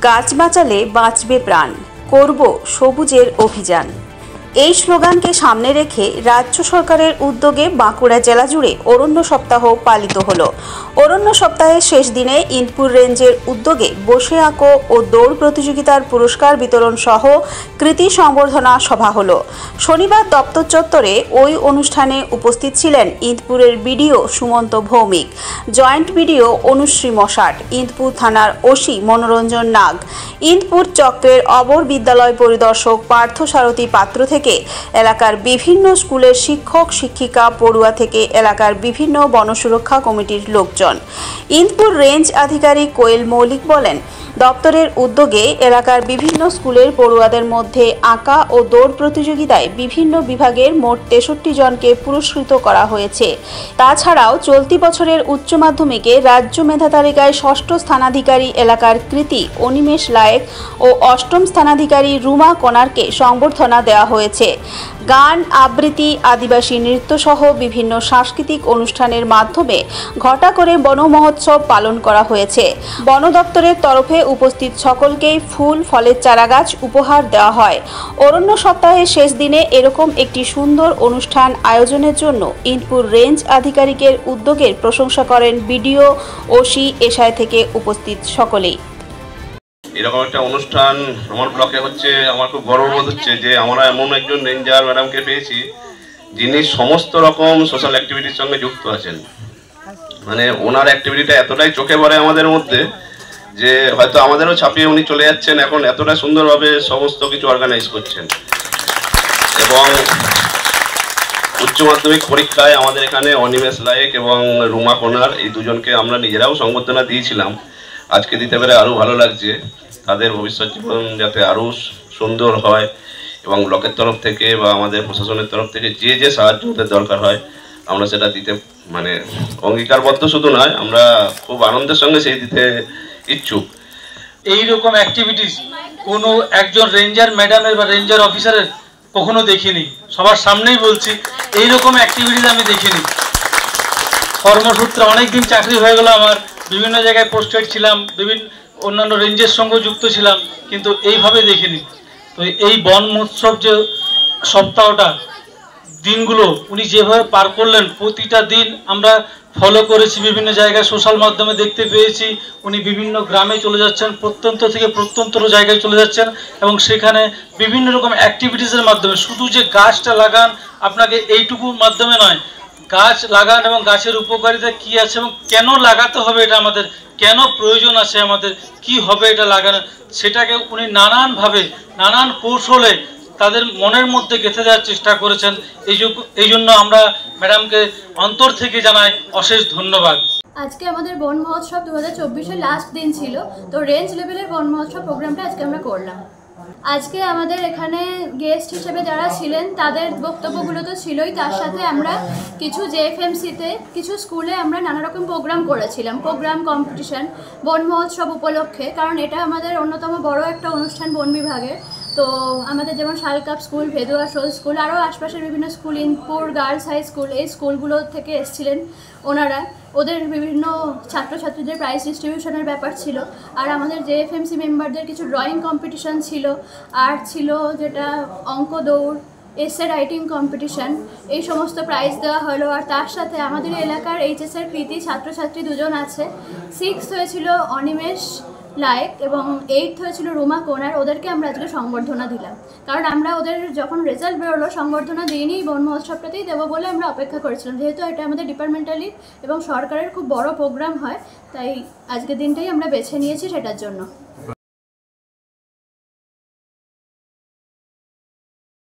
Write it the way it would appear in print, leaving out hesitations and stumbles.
গাছ বাঁচালে বাঁচবে প্রাণ, করব সবুজের অভিযান। এই স্লোগানকে সামনে রেখে রাজ্য সরকারের উদ্যোগে বাঁকুড়া জেলা জুড়ে অরণ্য সপ্তাহ পালিত হলো। অরণ্য সপ্তাহের শেষ দিনে ইন্দপুর রেঞ্জের উদ্যোগে বসে আঁকো ও দৌড় প্রতিযোগিতার পুরস্কার বিতরণ সহ কৃতি সংবর্ধনা সভা হলো। শনিবার দপ্তর চত্বরে ওই অনুষ্ঠানে উপস্থিত ছিলেন ইন্দপুরের BDO Sumanta Bhowmik, joint BDO Anushree Mashat, Indpur থানার ওসি মনোরঞ্জন নাগ, ইন্দপুর চক্রের অবর বিদ্যালয় পরিদর্শক পার্থসারথী পাত্র থেকে এলাকার বিভিন্ন স্কুলের শিক্ষক শিক্ষিকা, পড়ুয়া থেকে এলাকার বিভিন্ন বনসুরক্ষা কমিটির লোকজন। ইন্দপুর রেঞ্জ আধিকারিক কোয়েল মৌলিক বলেন, দপ্তরের উদ্যোগে এলাকার বিভিন্ন স্কুলের পড়ুয়াদের মধ্যে আঁকা ও দৌড় প্রতিযোগিতায় বিভিন্ন বিভাগের মোট 63 জনকে পুরস্কৃত করা হয়েছে। তাছাড়াও চলতি বছরের উচ্চ মাধ্যমিকে রাজ্য মেধা তালিকায় 6ষ্ঠ স্থানাধিকারী এলাকার কৃতি অনিমেষ লায়েক ও 8ম স্থানাধিকারী রুমা কোনারকে সংবর্ধনা দেওয়া হয়েছে। গান, আবৃত্তি, আদিবাসী নৃত্য সহ বিভিন্ন সাংস্কৃতিক অনুষ্ঠানের মাধ্যমে ঘটা করে বন মহোৎসব পালন করা হয়েছে। বন দপ্তরের তরফে উপস্থিত সকলকেই ফুল, ফলের চারাগাছ উপহার দেওয়া হয়। অরণ্য সপ্তাহের শেষ দিনে এরকম একটি সুন্দর অনুষ্ঠান আয়োজনের জন্য ইন্দপুর রেঞ্জ আধিকারিকের উদ্যোগের প্রশংসা করেন বিডিও, ওসি, এসআই থেকে উপস্থিত সকলেই। এরকম একটা অনুষ্ঠান আমার ব্লকে হচ্ছে, আমার খুব গর্ববোধ হচ্ছে যে আমরা এমন একজন রেঞ্জার ম্যাডামকে পেয়েছি যিনি সমস্ত রকম সোশ্যাল অ্যাক্টিভিটির সঙ্গে যুক্ত আছেন। মানে ওনার অ্যাক্টিভিটিটা এতটাই চোখে পড়ে আমাদের মধ্যে যে হয়তো আমাদেরও ছাপিয়ে উনি চলে যাচ্ছেন। এখন এতটা সুন্দরভাবে সমস্ত কিছু অর্গানাইজ করছেন। এবং উচ্চ মাধ্যমিক পরীক্ষায় আমাদের এখানে অনিমেষ লায়েক এবং রুমা কোনার এই দুজনকে আমরা নিজেরাও সংবর্ধনা দিয়েছিলাম। আজকে দিতে পেরে আরও ভালো লাগছে। তাদের ভবিষ্যৎ জীবন যাতে আরও সুন্দর হয় এবং ব্লকের তরফ থেকে বা আমাদের প্রশাসনের তরফ থেকে যে যে সাহায্য ওদের দরকার হয় আমরা সেটা দিতে মানে অঙ্গীকারবদ্ধ শুধু নয়, আমরা খুব আনন্দের সঙ্গে সেই দিতে ইচ্ছুক। এইরকম অ্যাক্টিভিটিস কোনো একজন রেঞ্জার ম্যাডামের বা রেঞ্জার অফিসারের কখনো দেখিনি। সবার সামনেই বলছি, এইরকম অ্যাক্টিভিটিস আমি দেখিনি। কর্মসূত্রে অনেকদিন চাকরি হয়ে গেল আমার, বিভিন্ন জায়গায় পোস্টেড ছিলাম, বিভিন্ন অন্যান্য রেঞ্জের সঙ্গে যুক্ত ছিলাম, কিন্তু এইভাবে দেখিনি। তো এই বন মহোৎসব যে সপ্তাহটা দিনগুলো উনি যেভাবে পার করলেন, প্রতিটা দিন আমরা ফলো করেছি, বিভিন্ন জায়গায় সোশ্যাল মাধ্যমে দেখতে পেয়েছি উনি বিভিন্ন গ্রামে চলে যাচ্ছেন, প্রত্যন্ত থেকে প্রত্যন্তর জায়গায় চলে যাচ্ছেন এবং সেখানে বিভিন্ন রকম অ্যাক্টিভিটিসের মাধ্যমে শুধু যে গাছটা লাগান আপনাকে এইটুকুর মাধ্যমে নয়, গাছ লাগান এবং গাছের উপকারিতা কী আছে এবং কেন লাগাতে হবে, এটা আমাদের কেন প্রয়োজন আছে, আমাদের কি হবে এটা লাগানো, সেটাকে উনি নানানভাবে নানান কৌশলে তাদের মনের মধ্যে গেঁথে দেওয়ার চেষ্টা করেছেন। এই জন্য আমরা ম্যাডামকে অন্তর থেকে জানাই অশেষ ধন্যবাদ। আজকে আমাদের বন মহোৎসব 2024-এর লাস্ট দিন ছিল, তো রেঞ্জ লেভেলের বন মহোৎসব প্রোগ্রামটা আজকে আমরা করলাম। আজকে আমাদের এখানে গেস্ট হিসেবে যারা ছিলেন তাদের বক্তব্যগুলো তো ছিলই, তার সাথে আমরা কিছু জেএফএমসিতে কিছু স্কুলে আমরা নানা রকম প্রোগ্রাম করেছিলাম, প্রোগ্রাম কম্পিটিশন বন মহোৎসব উপলক্ষে, কারণ এটা আমাদের অন্যতম বড় একটা অনুষ্ঠান বন বিভাগের। তো আমাদের যেমন শালকাপ স্কুল, ভেদুয়া শোল স্কুল, আরও আশপাশের বিভিন্ন school, Indpur girls high school, এই স্কুলগুলো থেকে এসেছিলেন ওনারা। ওদের বিভিন্ন ছাত্রছাত্রীদের প্রাইজ ডিস্ট্রিবিউশনের ব্যাপার ছিল। আর আমাদের জেএফএমসি মেম্বারদের কিছু ড্রয়িং কম্পিটিশান ছিল, আর্ট ছিল, যেটা অঙ্ক দৌড়, এসে রাইটিং কম্পিটিশান, এই সমস্ত প্রাইজ দেওয়া হলো। আর তার সাথে আমাদের এলাকার এইচএসের কৃতি ছাত্রছাত্রী দুজন আছে। 6th হয়েছিল অনিমেষ লায়েক এবং 8th হয়েছিল রুমা কোনার। ওদেরকে আমরা আজকে সংবর্ধনা দিলাম, কারণ আমরা ওদের যখন রেজাল্ট বেরোলো সংবর্ধনা দিইনি, বন মহোৎসবটাতেই দেবো বলে আমরা অপেক্ষা করেছিলাম। যেহেতু এটা আমাদের ডিপার্টমেন্টালি এবং সরকারের খুব বড় প্রোগ্রাম হয়, তাই আজকের দিনটাই আমরা বেছে নিয়েছি সেটার জন্য।